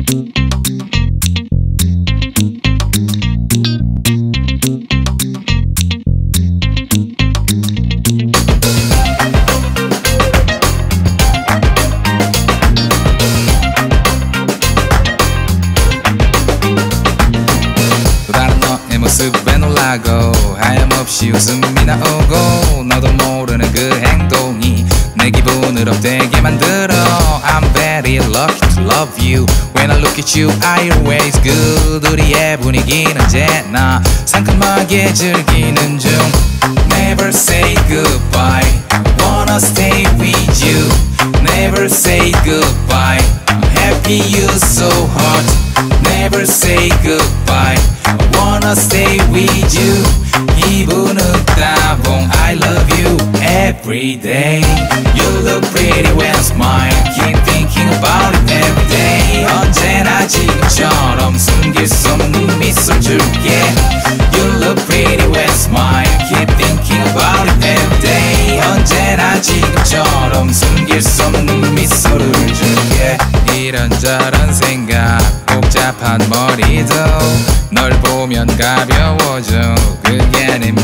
모습에 놀라고 하염없이 웃음이 나오고 너도 모르는 그 행동이 내 기분을 업되게 만들어 I'm very lucky to love you When I look at you I always good 우리의 분위기는 언제나 상큼하게 즐기는 중 Never say goodbye Wanna stay with you Never say goodbye I'm happy you're so hot Never say goodbye I wanna stay with you 기분은 따봉 I love you every day You look pretty when I smile Keep thinking about it every day 언제나 지금처럼 숨길 수 없는 미소 줄게 You look pretty when I smile Keep thinking about it every day 언제나 지금처럼 숨길 수 없는 미소를 줄게 이런저런 생각 복잡한 머리도 널 보면 가벼워져 그게 내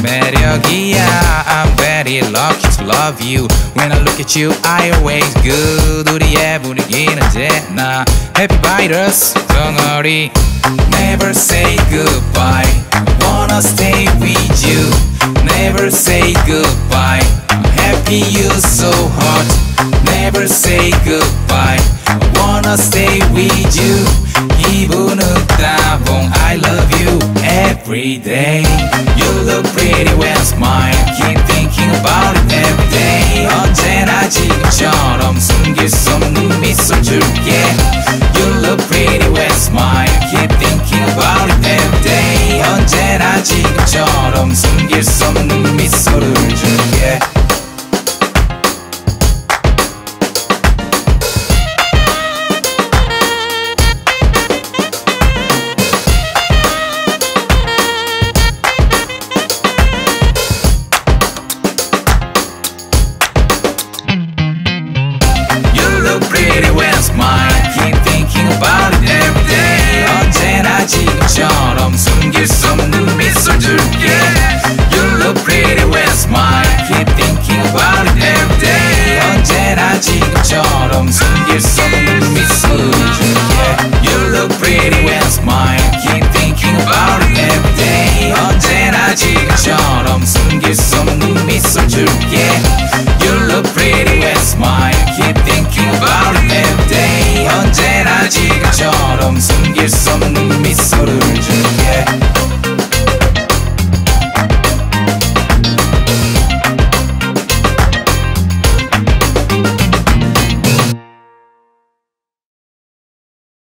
매력이야 I'm very lucky to love you When I look at you I always good 우리의 분위기는 언제나 Happy virus 덩어리 Never say goodbye I wanna stay with you Never say goodbye I'm happy you're so hot Never say goodbye I wanna stay with you 기분은 따봉 I love you every day You look pretty when I smile Keep thinking about it every day 언제나 지금처럼 숨길 수 없는 미소 줄게 You look pretty when I smile Keep thinking about it every day 언제나 지금처럼 숨길 수 없는 미소를 줄게